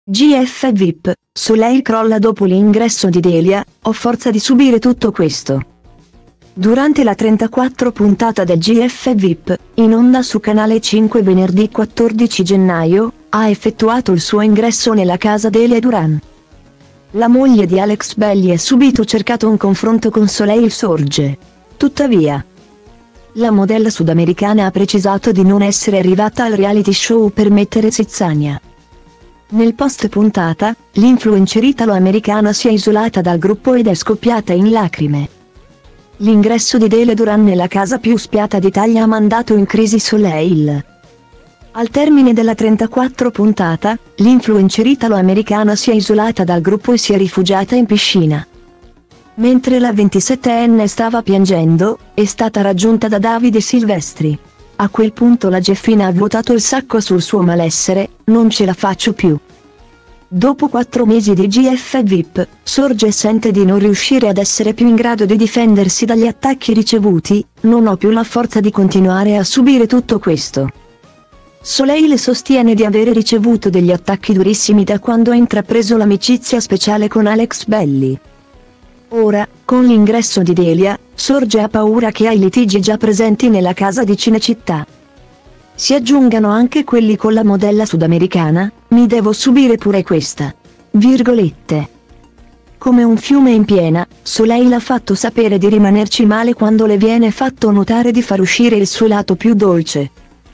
GF VIP, Soleil crolla dopo l'ingresso di Delia, ho forza di subire tutto questo. Durante la 34 puntata del GF VIP, in onda su Canale 5 venerdì 14 gennaio, ha effettuato il suo ingresso nella casa Delia Duran. La moglie di Alex Belli ha subito cercato un confronto con Soleil Sorge. Tuttavia, la modella sudamericana ha precisato di non essere arrivata al reality show per mettere zizzania. Nel post puntata, l'influencer italo-americana si è isolata dal gruppo ed è scoppiata in lacrime. L'ingresso di Delia Duran nella casa più spiata d'Italia ha mandato in crisi Soleil. Al termine della 34 puntata, l'influencer italo-americana si è isolata dal gruppo e si è rifugiata in piscina. Mentre la 27enne stava piangendo, è stata raggiunta da Davide Silvestri. A quel punto la Geffina ha vuotato il sacco sul suo malessere, non ce la faccio più. Dopo 4 mesi di GF VIP, Sorge e sente di non riuscire ad essere più in grado di difendersi dagli attacchi ricevuti, non ho più la forza di continuare a subire tutto questo. Soleil sostiene di avere ricevuto degli attacchi durissimi da quando ha intrapreso l'amicizia speciale con Alex Belli. Ora, con l'ingresso di Delia, Sorge ha paura che ai litigi già presenti nella casa di Cinecittà si aggiungano anche quelli con la modella sudamericana, mi devo subire pure questa. Virgolette. Come un fiume in piena, Soleil ha fatto sapere di rimanerci male quando le viene fatto notare di far uscire il suo lato più dolce.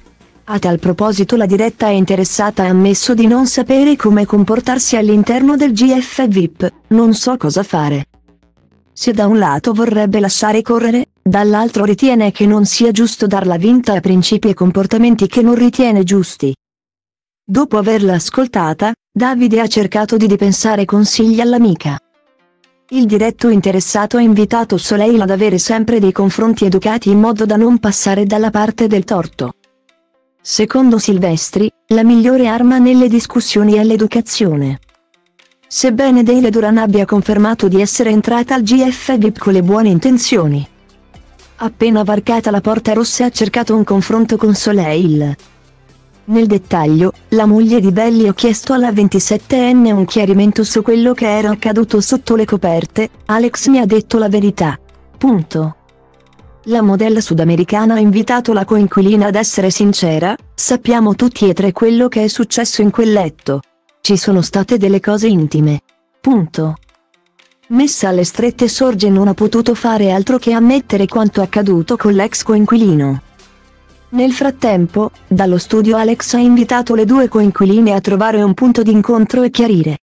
A tal proposito la diretta interessata ha ammesso di non sapere come comportarsi all'interno del GF VIP, non so cosa fare. Se da un lato vorrebbe lasciare correre, dall'altro ritiene che non sia giusto darla vinta a principi e comportamenti che non ritiene giusti. Dopo averla ascoltata, Davide ha cercato di dipensare consigli all'amica. Il diretto interessato ha invitato Soleil ad avere sempre dei confronti educati in modo da non passare dalla parte del torto. Secondo Silvestri, la migliore arma nelle discussioni è l'educazione. Sebbene Delia Duran abbia confermato di essere entrata al GF VIP con le buone intenzioni, appena varcata la porta rossa ha cercato un confronto con Soleil. Nel dettaglio, la moglie di Belli ha chiesto alla 27enne un chiarimento su quello che era accaduto sotto le coperte, Alex mi ha detto la verità. Punto. La modella sudamericana ha invitato la coinquilina ad essere sincera, sappiamo tutti e tre quello che è successo in quel letto. Ci sono state delle cose intime. Punto. Messa alle strette Sorge non ha potuto fare altro che ammettere quanto accaduto con l'ex coinquilino. Nel frattempo, dallo studio Alex ha invitato le due coinquiline a trovare un punto d'incontro e chiarire